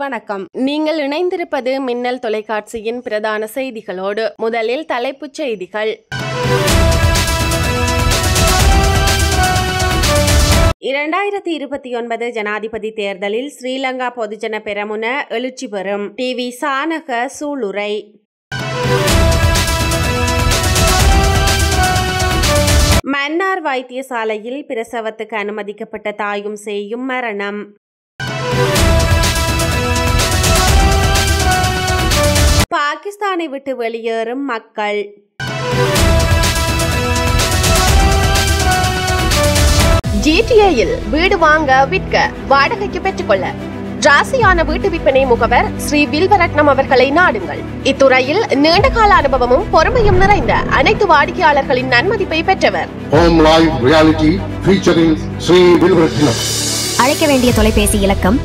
வணக்கம். நீங்கள் இணைந்திருப்பது மின்னல் தொலைக்காட்சியின் பிரதான செய்திகளோடு. முதலில் தலைப்புச் செய்திகள். 2029 ஜனாதிபதி தேர்தலில் ஸ்ரீலங்கா பொதுஜன பெரமுன எழுச்சி பெறும். டிவி சானக சூளுரை. மன்னார் வைத்தியசாலையில் பிரசவத்துக்கு அனுமதிக்கப்பட்ட தாயும் சேயும் மரணம். பாகிஸ்தானை விட்டு வெளியேறும் மக்கள். GTA-யில் வீடு வாங்க விற்க வாடகைக்கு பெற்றுக்கொள்ள ராசியான வீட்டு விற்பனை முகவர் ஸ்ரீ வில்வரட்னம் அவர்களை நாடுங்கள். இத்துறையில் நீண்டகால அனுபவமும் பொறுமையும் நிறைந்த அனைத்து வாடிக்கையாளர்களின் நன்மதிப்பை பெற்றவர். Home Live Reality featuring Sri Vilvaratnam. அழைக்க வேண்டிய தொலைபேசி இலக்கம்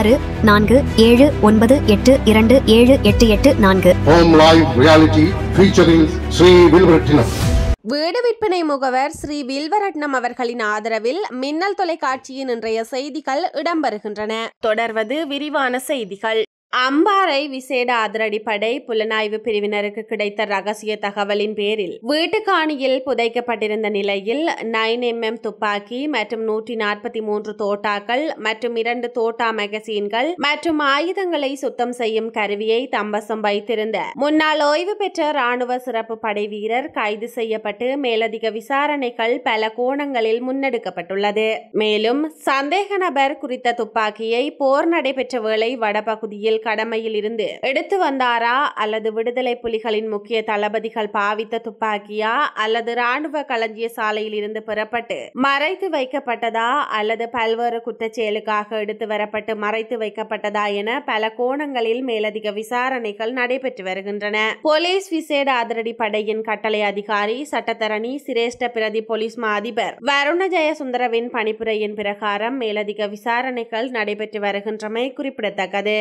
647828278884. Home Live Reality featuring Sri Vilvaratnam. வீடு விற்பனை முகவர் ஸ்ரீ வில்வரட்னம் அவர்களின் ஆதரவில் மின்னல் தொலைக்காட்சியின் இன்றைய செய்திகள் இடம்பெறுகின்றன. தொடர்வது விரிவான செய்திகள். அம்பாறை விசேட அதிரடிப்படை புலனாய்வு பிரிவினருக்கு கிடைத்த ரகசிய தகவலின் பேரில் வீட்டுக்காணியில் புதைக்கப்பட்டிருந்த நிலையில் 9mm துப்பாக்கி மற்றும் 143 தோட்டாக்கள் மற்றும் 2 தோட்டா மேகசீன்கள் மற்றும் ஆயுதங்களை சுத்தம் செய்யும் கருவியை தம்பசம் வைத்திருந்த முன்னாள் ஓய்வு பெற்ற ராணுவ சிறப்பு படை வீரர் கைது செய்யப்பட்டு மேலதிக விசாரணைகள் பல கோணங்களில் முன்னெடுக்கப்பட்டுள்ளது. மேலும் சந்தேக நபர் குறித்த துப்பாக்கியை போர் நடைபெற்ற வேளை வடபகுதியில் கடமையில் இருந்து எடுத்து வந்தாரா அல்லது விடுதலை புலிகளின் முக்கிய தளபதிகள் பாவித்த துப்பாக்கியா அல்லது ராணுவ களஞ்சிய சாலையில் இருந்து பெறப்பட்டு மறைத்து வைக்கப்பட்டதா அல்லது பல்வேறு குற்றச்செயலுக்காக எடுத்து வரப்பட்டு மறைத்து வைக்கப்பட்டதா என பல கோணங்களில் மேலதிக விசாரணைகள் நடைபெற்று வருகின்றன. போலீஸ் விசேட அதிரடி படையின் கட்டளை அதிகாரி சட்டத்தரணி சிரேஷ்ட பிரதி போலீஸ் மா அதிபர் வருண ஜெயசுந்தரவின் பணிப்புரையின் பிரகாரம் மேலதிக விசாரணைகள் நடைபெற்று வருகின்றமை குறிப்பிடத்தக்கது.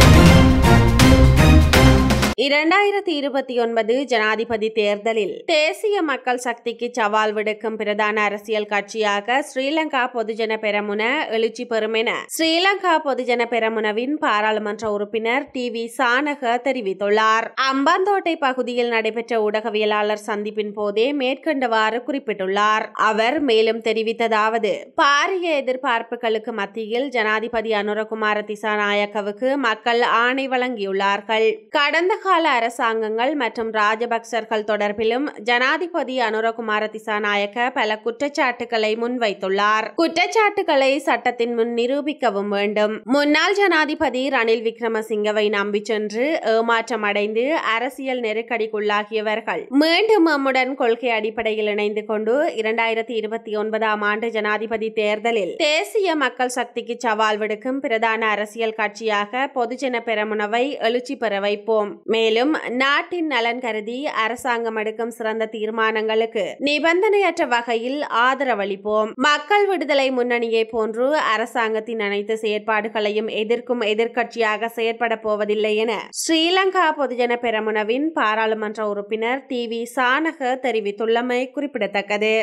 2029 ஜனாதிபதி தேர்தலில் தேசிய மக்கள் சக்திக்கு சவால் விடுக்கும் பிரதான அரசியல் கட்சியாக ஸ்ரீலங்கா பொதுஜன பெரமுன எழுச்சி பெறும் என ஸ்ரீலங்கா பொதுஜன பெரமுனவின் பாராளுமன்ற உறுப்பினர் டிவி சானக தெரிவித்துள்ளார். அம்பாந்தோட்டை பகுதியில் நடைபெற்ற ஊடகவியலாளர் சந்திப்பின் போதே மேற்கண்டவாறு குறிப்பிட்டுள்ளார். அவர் மேலும் தெரிவித்ததாவது: பாரிய எதிர்பார்ப்புகளுக்கு மத்தியில் ஜனாதிபதி அனுரகுமார திசாநாயக்கவுக்கு மக்கள் ஆணை வழங்கியுள்ளார்கள். கடந்த கால அரசாங்கங்கள் மற்றும் ராஜபக்சர்கள் தொடர்பிலும் ஜனாதிபதி அனுரகுமார திசாநாயக்க பல குற்றச்சாட்டுகளை முன்வைத்துள்ளார். குற்றச்சாட்டுகளை சட்டத்தின் முன் நிரூபிக்கவும் வேண்டும். முன்னாள் ஜனாதிபதி ரணில் விக்ரமசிங்கவை நம்பி சென்று ஏமாற்றம் அடைந்து அரசியல் நெருக்கடிக்குள்ளாகியவர்கள் மீண்டும் நம்முடன் கொள்கை அடிப்படையில் இணைந்து கொண்டு 2029 ஆண்டு ஜனாதிபதி தேர்தலில் தேசிய மக்கள் சக்திக்கு சவால் விடுக்கும் பிரதான அரசியல் கட்சியாக பொதுஜன பெரமுனவை எழுச்சி பெற வைப்போம். மேலும் நாட்டின் நலன் கருதி அரசாங்கம் எடுக்கும் சிறந்த தீர்மானங்களுக்கு நிபந்தனையற்ற வகையில் ஆதரவளிப்போம். மக்கள் விடுதலை முன்னணியை போன்று அரசாங்கத்தின் அனைத்து செயற்பாடுகளையும் எதிர்க்கும் எதிர்க்கட்சியாக செயற்பட போவதில்லை என ஸ்ரீலங்கா பொதுஜன பெரமுனவின் பாராளுமன்ற உறுப்பினர் டிவி சானக தெரிவித்துள்ளமை குறிப்பிடத்தக்கது.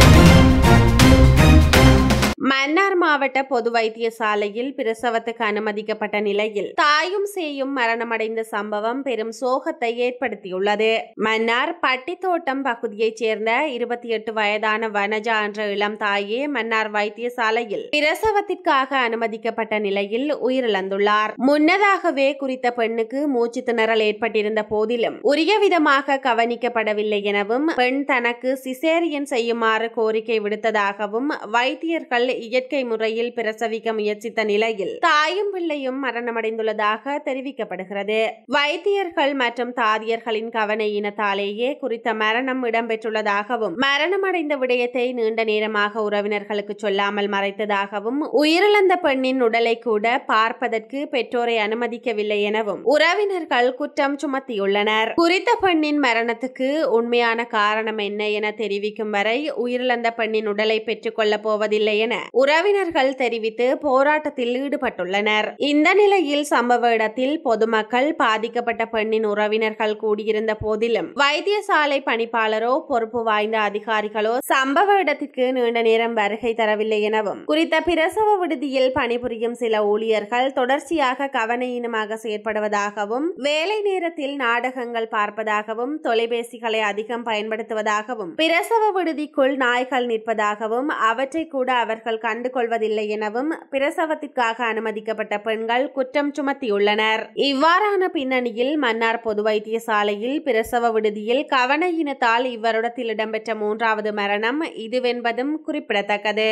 மன்னார் மாவட்ட பொது வைத்தியசாலையில் பிரசவத்துக்கு அனுமதிக்கப்பட்ட நிலையில் தாயும் சேயும் மரணமடைந்த சம்பவம் பெரும் சோகத்தை ஏற்படுத்தியுள்ளது. மன்னார் பட்டித்தோட்டம் பகுதியைச் சேர்ந்த 28 வயதான வனஜா என்ற இளம் தாயே மன்னார் வைத்தியசாலையில் பிரசவத்திற்காக அனுமதிக்கப்பட்ட நிலையில் உயிரிழந்துள்ளார். முன்னதாகவே குறித்த பெண்ணுக்கு மூச்சு திணறல் ஏற்பட்டிருந்த போதிலும் உரிய விதமாக கவனிக்கப்படவில்லை எனவும் பெண் தனக்கு சிசேரியன் செய்யுமாறு கோரிக்கை விடுத்ததாகவும் வைத்தியர்கள் இயற்கை முறையில் பிரசவிக்க முயற்சித்த நிலையில் தாயும் பிள்ளையும் மரணமடைந்துள்ளதாக தெரிவிக்கப்படுகிறது. வைத்தியர்கள் மற்றும் தாதியர்களின் கவன ஈனத்தாலேயே குறித்த மரணம் இடம்பெற்றுள்ளதாகவும் மரணமடைந்த விடயத்தை நீண்ட நேரமாக உறவினர்களுக்கு சொல்லாமல் மறைத்ததாகவும் உயிரிழந்த பெண்ணின் உடலை கூட பார்ப்பதற்கு பெற்றோரை அனுமதிக்கவில்லை எனவும் உறவினர்கள் குற்றம் சுமத்தியுள்ளனர். குறித்த பெண்ணின் மரணத்துக்கு உண்மையான காரணம் என்ன என தெரிவிக்கும் வரை உயிரிழந்த பெண்ணின் உடலை பெற்றுக் கொள்ளப் போவதில்லை என என உறவினர்கள் தெரிவித்து போராட்டத்தில் ஈடுபட்டுள்ளனர். இந்த நிலையில் சம்பவ இடத்தில் பொதுமக்கள், பாதிக்கப்பட்ட பெண்ணின் உறவினர்கள் கூடியிருந்த போதிலும் வைத்தியசாலை பணிப்பாளரோ பொறுப்பு வாய்ந்த அதிகாரிகளோ சம்பவ இடத்திற்கு நீண்ட நேரம் வருகை தரவில்லை எனவும், குறித்த பிரசவ விடுதியில் பணிபுரியும் சில ஊழியர்கள் தொடர்ச்சியாக கவனஈனமாக செயற்படுவதாகவும், வேலை நேரத்தில் நாடகங்கள் பார்ப்பதாகவும், தொலைபேசிகளை அதிகம் பயன்படுத்துவதாகவும், பிரசவ விடுதிக்குள் நாய்கள் நிற்பதாகவும், அவற்றை கூட அவர்கள் கண்டுகொள்வதில்லை எனவும் பிரசவத்திற்காக அனுமதிக்கப்பட்ட பெண்கள் குற்றம் சுமத்தியுள்ளனர். இவ்வாறான பின்னணியில் மன்னார் பொது வைத்தியசாலையில் பிரசவ விடுதியில் கவனஈனத்தால் இவ்வருடத்தில் இடம்பெற்ற 3வது மரணம் இதுவென்பதும் குறிப்பிடத்தக்கது.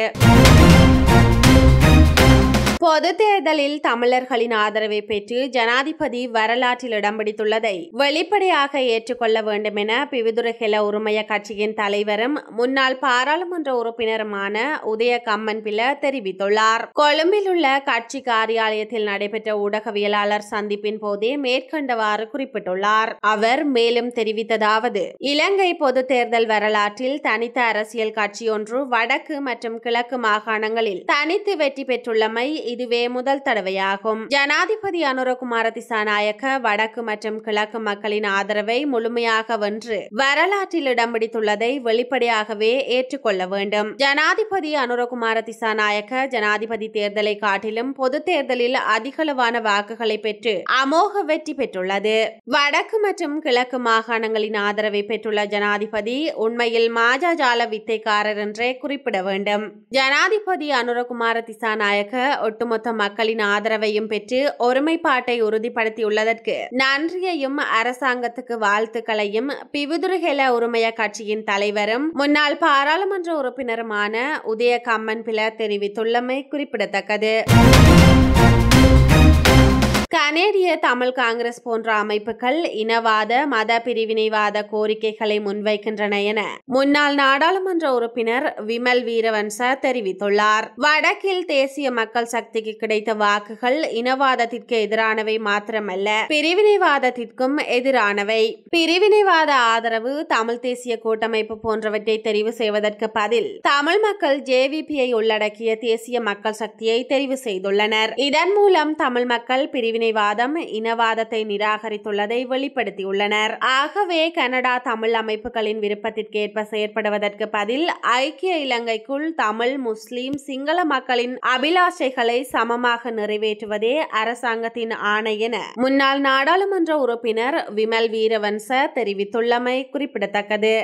பொது தேர்தலில் தமிழர்களின் ஆதரவை பெற்று ஜனாதிபதி வரலாற்றில் இடம் பிடித்துள்ளதை வெளிப்படையாக ஏற்றுக்கொள்ள வேண்டும் என பிவிதுரஹெல உரிமைய கட்சியின் தலைவரும் முன்னாள் பாராளுமன்ற உறுப்பினருமான உதய கம்மன்பில தெரிவித்துள்ளார். கொழும்பில் உள்ள கட்சி காரியாலயத்தில் நடைபெற்ற ஊடகவியலாளர் சந்திப்பின் போதே மேற்கண்டவாறு குறிப்பிட்டுள்ளார். அவர் மேலும் தெரிவித்ததாவது: இலங்கை பொது தேர்தல் வரலாற்றில் தனித்த அரசியல் கட்சி ஒன்று வடக்கு மற்றும் கிழக்கு மாகாணங்களில் தனித்து வெற்றி பெற்றுள்ளமை இதுவே முதல் தடவையாகும். ஜனாதிபதி அனுரகுமார திசாநாயக்க வடக்கு மற்றும் கிழக்கு மக்களின் ஆதரவை முழுமையாக வென்று வரலாற்றில் இடம் பிடித்துள்ளதை வெளிப்படையாகவே ஏற்றுக்கொள்ள வேண்டும். ஜனாதிபதி அனுரகுமார திசாநாயக்க ஜனாதிபதி தேர்தலை காட்டிலும் பொது தேர்தலில் அதிகளவான வாக்குகளை பெற்று அமோக வெற்றி பெற்றுள்ளது. வடக்கு மற்றும் கிழக்கு மாகாணங்களின் ஆதரவை பெற்றுள்ள ஜனாதிபதி உண்மையில் மாஜாஜால வித்தைக்காரர் என்றே குறிப்பிட வேண்டும். ஜனாதிபதி அனுரகுமார திசாநாயக்க ஒட்டுமொத்த மக்களின் ஆதரவையும் பெற்று ஒருமைப்பாட்டை உறுதிப்படுத்தியுள்ளதற்கு நன்றியையும் அரசாங்கத்துக்கு வாழ்த்துக்களையும் பிவிதுரஹெல உரிமைய கட்சியின் தலைவரும் முன்னாள் பாராளுமன்ற உறுப்பினருமான உதய கம்மன்பில தெரிவித்துள்ளமை குறிப்பிடத்தக்கது. கனேடிய தமிழ் காங்கிரஸ் போன்ற அமைப்புகள் இனவாத, மத பிரிவினைவாத கோரிக்கைகளை முன்வைக்கின்றன என முன்னாள் நாடாளுமன்ற உறுப்பினர் விமல் வீரவன்ச தெரிவித்துள்ளார். வடக்கில் தேசிய மக்கள் சக்திக்கு கிடைத்த வாக்குகள் இனவாதத்திற்கு எதிரானவை மாத்திரமல்ல, பிரிவினைவாதத்திற்கும் எதிரானவை. பிரிவினைவாத ஆதரவு, தமிழ் தேசிய கூட்டமைப்பு போன்றவற்றை தெரிவு செய்வதற்கு பதில் தமிழ் மக்கள் ஜேவிபியை உள்ளடக்கிய தேசிய மக்கள் சக்தியை தெரிவு செய்துள்ளனர். இதன் மூலம் தமிழ் மக்கள் பிரிவினைவாதம், இனவாதத்தை நிராகரித்துள்ளதை வெளிப்படுத்தியுள்ளனர். ஆகவே கனடா தமிழ் அமைப்புகளின் விருப்பத்திற்கேற்ப செயற்படுவதற்கு பதில் ஐக்கிய இலங்கைக்குள் தமிழ், முஸ்லிம், சிங்கள மக்களின் அபிலாஷைகளை சமமாக நிறைவேற்றுவதே அரசாங்கத்தின் ஆணை என முன்னாள் நாடாளுமன்ற உறுப்பினர் விமல் வீரவன்ச தெரிவித்துள்ளமை குறிப்பிடத்தக்கது.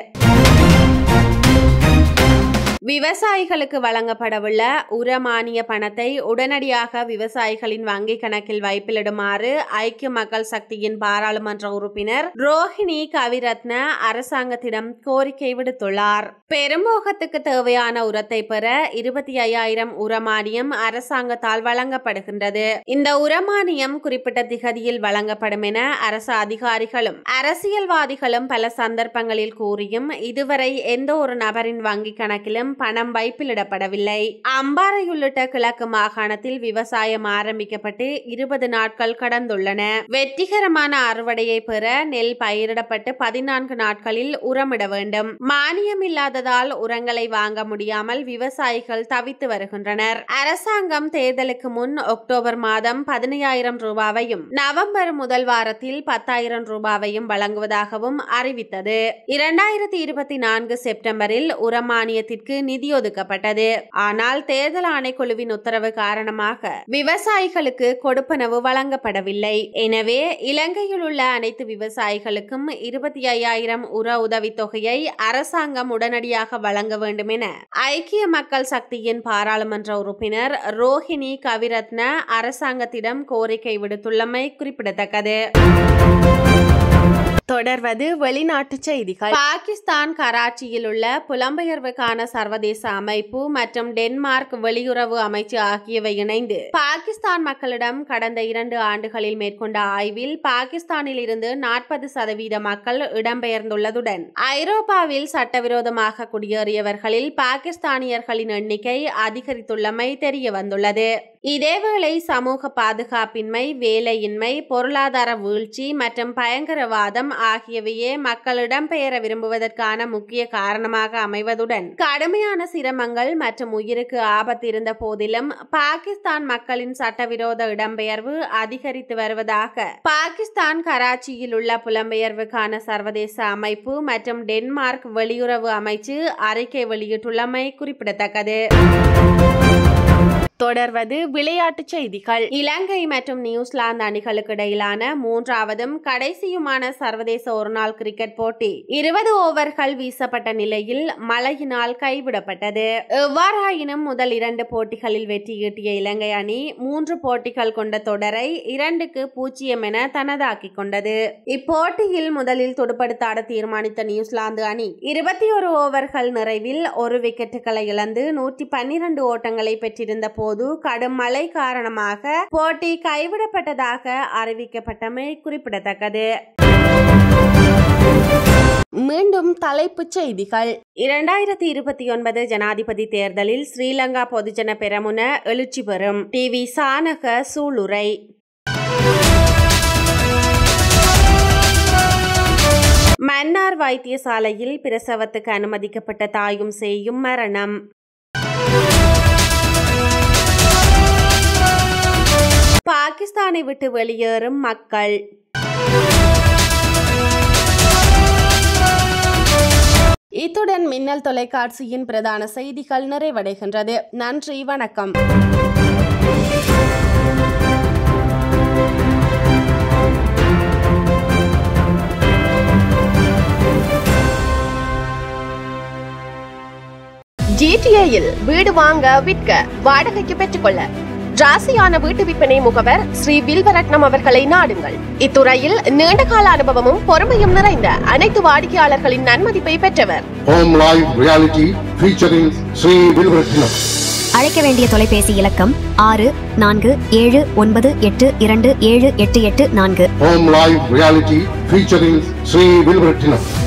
விவசாயிகளுக்கு வழங்கப்படவுள்ள உரமானிய பணத்தை உடனடியாக விவசாயிகளின் வங்கிக் கணக்கில் வைப்பிலிடுமாறு ஐக்கிய மக்கள் சக்தியின் பாராளுமன்ற உறுப்பினர் ரோஹிணி கவிரத்ன அரசாங்கத்திடம் கோரிக்கை விடுத்துள்ளார். பெரும்போகத்துக்கு தேவையான உரத்தை பெற 25,000 உரமானியம் அரசாங்கத்தால் வழங்கப்படுகின்றது. இந்த உரமானியம் குறிப்பிட்ட திகதியில் வழங்கப்படும் என அரசு அதிகாரிகளும் அரசியல்வாதிகளும் பல சந்தர்ப்பங்களில் கூறியும் இதுவரை எந்த ஒரு நபரின் வங்கிக் கணக்கிலும் பணம் வைப்பிலிடப்படவில்லை. அம்பாறை உள்ளிட்ட கிழக்கு மாகாணத்தில் விவசாயம் ஆரம்பிக்கப்பட்டு 20 நாட்கள் கடந்துள்ளன. வெற்றிகரமான அறுவடையை பெற நெல் பயிரிடப்பட்டு 14 நாட்களில் உரமிட வேண்டும். மானியம் இல்லாததால் உரங்களை வாங்க முடியாமல் விவசாயிகள் தவித்து வருகின்றனர். அரசாங்கம் தேர்தலுக்கு முன் அக்டோபர் மாதம் 15,000 ரூபாவையும் நவம்பர் முதல் வாரத்தில் 10,000 ரூபாவையும் வழங்குவதாகவும் அறிவித்தது. 2024 செப்டம்பரில் உரமானியத்திற்கு நிதி ஒதுக்கப்பட்டது. ஆனால் தேர்தல் ஆணைக்குழுவின் உத்தரவு காரணமாக விவசாயிகளுக்கு கொடுப்பனவு வழங்கப்படவில்லை. எனவே இலங்கையில் உள்ள அனைத்து விவசாயிகளுக்கும் 25,000 உர உதவித்தொகையை அரசாங்கம் உடனடியாக வழங்க வேண்டும் என ஐக்கிய மக்கள் சக்தியின் பாராளுமன்ற உறுப்பினர் ரோஹிணி கவிரத்ன அரசாங்கத்திடம் கோரிக்கை விடுத்துள்ளமை குறிப்பிடத்தக்கது. தொடர்வது வெளிநாட்டு செய்திகள். பாகிஸ்தான் கராச்சியில் உள்ள புலம்பெயர்வுக்கான சர்வதேச அமைப்பு மற்றும் டென்மார்க் வெளியுறவு அமைச்சு ஆகியவை இணைந்து பாகிஸ்தான் மக்களிடம் கடந்த 2 ஆண்டுகளில் மேற்கொண்ட ஆய்வில் பாகிஸ்தானில் இருந்து 40% மக்கள் இடம்பெயர்ந்துள்ளதுடன் ஐரோப்பாவில் சட்டவிரோதமாக குடியேறியவர்களில் பாகிஸ்தானியர்களின் எண்ணிக்கை அதிகரித்துள்ளமை தெரிய வந்துள்ளது. இதேவேளை சமூக பாதுகாப்பின்மை, வேலையின்மை, பொருளாதார வீழ்ச்சி மற்றும் பயங்கரவாதம் ஆகியவையே மக்கள் இடம்பெயர விரும்புவதற்கான முக்கிய காரணமாக அமைவதுடன் கடுமையான சிரமங்கள் மற்றும் உயிருக்கு ஆபத்து இருந்த போதிலும் பாகிஸ்தான் மக்களின் சட்டவிரோத இடம்பெயர்வு அதிகரித்து வருவதாக பாகிஸ்தான் கராச்சியில் உள்ள புலம்பெயர்வுக்கான சர்வதேச அமைப்பு மற்றும் டென்மார்க் வெளியுறவு அமைச்சு அறிக்கை வெளியிட்டுள்ளமை குறிப்பிடத்தக்கது. தொடர்வது விளையாட்டுச் செய்திகள். இலங்கை மற்றும் நியூசிலாந்து அணிகளுக்கு இடையிலான மூன்றாவதும் கடைசியுமான சர்வதேச ஒருநாள் கிரிக்கெட் போட்டி 20 ஓவர்கள் வீசப்பட்ட நிலையில் மழையினால் கைவிடப்பட்டது. எவ்வாறாயினும் முதல் 2 போட்டிகளில் வெற்றியீட்டிய இலங்கை அணி 3 போட்டிகள் கொண்ட தொடரை 2-0 என தனதாக்கிக் கொண்டது. இப்போட்டியில் முதலில் துடுப்படுத்தாட தீர்மானித்த நியூசிலாந்து அணி 21 ஓவர்கள் நிறைவில் 1 விக்கெட்டுகளை இழந்து 112 ஓட்டங்களை பெற்றிருந்த போது கடும் மழை காரணமாக போட்டி கைவிடப்பட்டதாக அறிவிக்கப்பட்டமை குறிப்பிடத்தக்கது. மீண்டும் தலைப்புச் செய்திகள். 2029 ஜனாதிபதி தேர்தலில் ஸ்ரீலங்கா பொதுஜன பெரமுன எழுச்சி பெறும். டிவி சானக சூளுரை. மன்னார் வைத்தியசாலையில் பிரசவத்துக்கு அனுமதிக்கப்பட்ட தாயும் சேயும் மரணம். பாகிஸ்தானை விட்டு வெளியேறும் மக்கள். இத்துடன் மின்னல் தொலைக்காட்சியின் பிரதான செய்திகள் நிறைவடைகின்றது. நன்றி, வணக்கம். ஜிடிஏயில் வீடு வாங்க, விற்க, வாடகைக்கு பெற்றுக்கொள்ள ராசியான வீட்டு விற்பனை முகவர் ஸ்ரீ வில்வரட்னம் அவர்களை நாடுங்கள். இத்துறையில் நீண்டகால அனுபவமும் பொறுமையும் நிறைந்த அனைத்து வாடிக்கையாளர்களின் நன்மதிப்பை பெற்றவர். Home Live Reality featuring Sri Vilvaratnam. அழைக்க வேண்டிய தொலைபேசி இலக்கம் 647982278884. Home Live Reality featuring Sri Vilvaratnam.